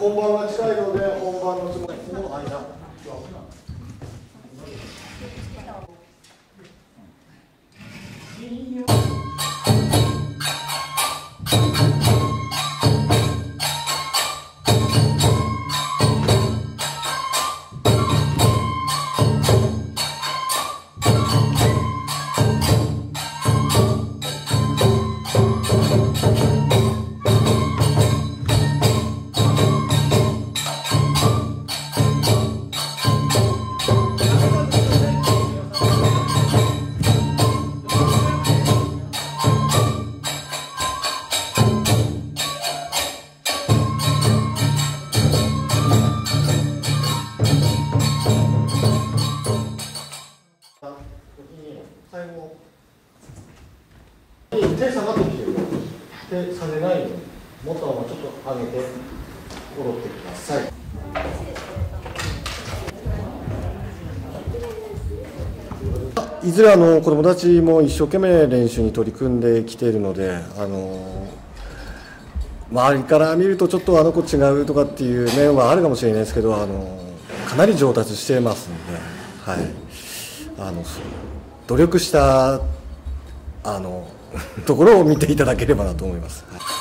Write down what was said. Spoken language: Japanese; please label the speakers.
Speaker 1: 本番が近いので本番のつもりこの間。最後手下がってきてる手下げないようにもっとちょっと上げて戻ってください。いずれ子どもたちも一生懸命練習に取り組んできているので周りから見るとちょっと子違うとかっていう面はあるかもしれないですけどかなり上達していますので、はい、努力したところを見ていただければなと思います。はい。